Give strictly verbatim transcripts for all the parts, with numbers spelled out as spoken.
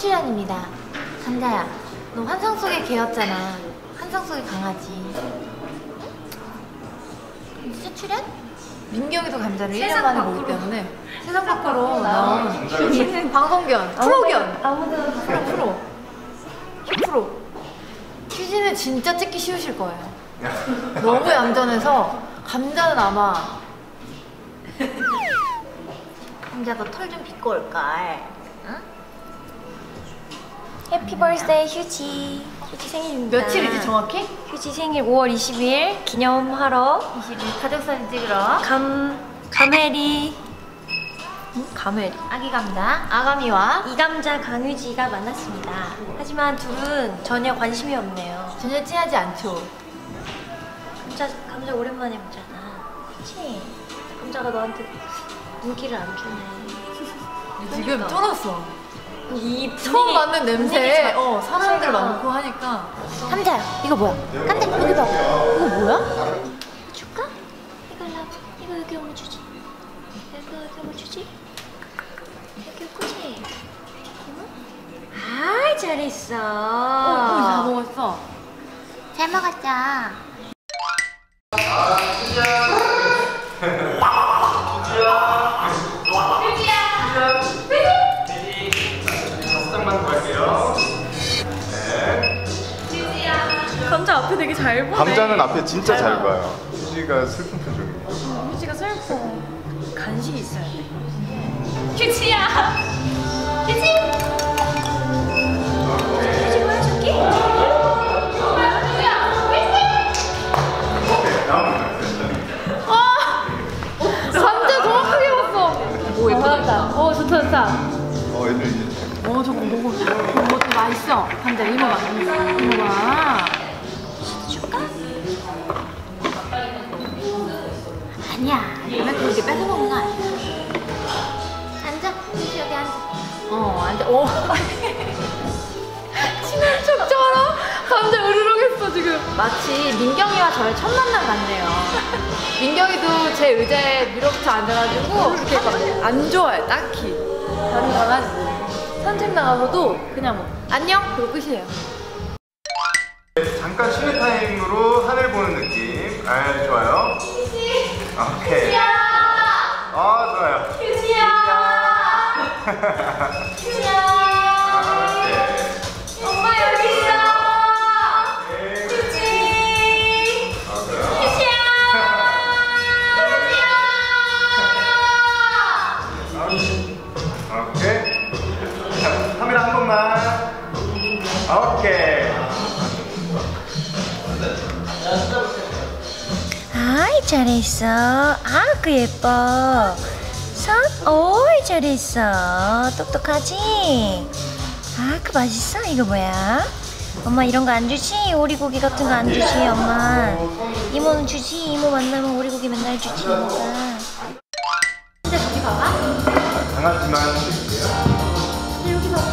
최출연입니다. 감자야, 너 환상 속의 개였잖아. 환상 속의 강아지. 최출연? 민경이도 감자를 일 년 만에 보기 때문에 세상 밖으로 나온 방송견, 프로견. 아무데나 프로, 프로. 프로. 휴지는 진짜 찍기 쉬우실 거예요. 너무 얌전해서 감자는 아마 감자 너 털 좀 빗고 올걸. 응? 해피 버스데이 휴지. 휴지 생일입니다. 며칠이지 정확히? 휴지 생일 오월 이십일 기념하러 이십일 가족사진 찍으러 감... 가메리 응? 가메리 아기 감자 아가미와 이감자 강유지가 만났습니다. 하지만 둘은 전혀 관심이 없네요. 전혀 친하지 않죠. 감자, 감자 오랜만에 보잖아. 그치? 감자가 너한테 눈길을 안 주네. 지금 그러니까. 쫄았어. 이 처음 맡는 냄새에 어, 사람들 제가... 많고 하니까. 감자야, 이거 뭐야? 감자, 여기 봐. 이거 뭐야? 줄까? 이거 일로 와봐. 이거 여기 오면 주지. 이거 여기 오면 주지. 여기 오지. 아, 잘했어. 어, 잘 먹었어. 잘 먹었자. 감자 앞에 되게 잘 보네. 감자는 앞에 진짜 잘 봐요. 휴지가 슬픈 표정이에요. 어, 휴지가 슬퍼. 간식이 있어야 돼. 휴지야! 휴지! 휴지 보여줄게. 아! 감자 정확하게 봤어. 오, 예쁘다. 어, 좋다, 좋다. 어, 애들 이제 어, 저거 먹어. 이것도 맛있어. 감자 이모 봐. 이모 봐. 줄까? 아니야. 왜 그렇게 뺏어 먹는 거 아니야? 앉아. 휴지 여기 앉아. 어, 앉아. 오. 친한 척처럼 감자 으르렁했어 지금. 마치 민경이와 저의 첫 만남 같네요. 민경이도 제 의자에 밀어붙여 앉아가지고 이렇게 막 안 좋아해, 딱히. 다른 강아지. 산책 나가서도 그냥 뭐 안녕? 그러고 끝이에요. 잠깐 쉬는 타임으로 하늘 보는 느낌. 아, 좋아요. 오케이. 아, 좋아요. 휴지야. 휴지야. 엄마 여기 있어. 휴지. 휴지야. 오케이. 자, 카메라 한 번만. 오케이. 아이 잘했어. 아 그 예뻐. 손 오이 잘했어. 똑똑하지? 아 그 맛있어. 이거 뭐야? 엄마 이런 거 안 주지? 오리고기 같은 거 안 주지 엄마. 이모는 주지. 이모 만나면 오리고기 맨날 주지 이모가. 근데 저기 봐봐. 강아지만 드릴게요. 여기 봐.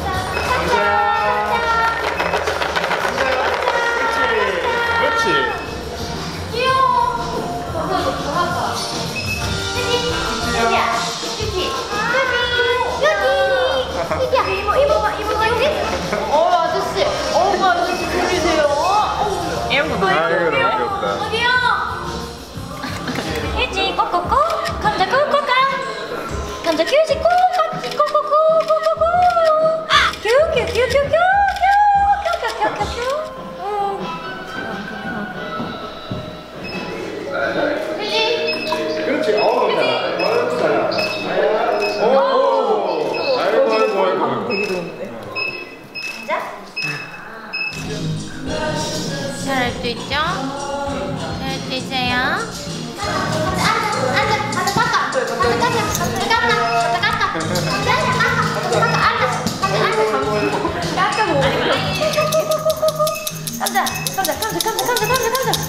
그렇지. 귀여워. 저거 너 좋아하다. 휴지야. 휴지. 휴지. 휴지야. 이모 이모 봐. 이모 봐 여기. 어, 아저씨. 어, 아저씨 들리세요? 이런 거 아, 이거 너무 귀엽다. 어디요? 휴지 꼬꼬꼬. 감자 꼬꼬꼬. 감자 휴지 꼬꼬. 꼬꼬꼬꼬꼬꼬. 큐큐큐큐큐. 큐큐큐큐큐. 그렇지. 어우, 어우, 잘한다. 오, 아이고, 아이고, 아이고. 되게 좋은데. 자. 잘할 수 있죠? 잘할 수 있어요? 앉아, 앉아, 깎아. 앉아, 깎아. 앉아, 깎아. 앉아, 깎아. 앉아, 앉아. 깎아 먹어. 감자, 감자, 감자, 감자, 감자, 감자, 감자.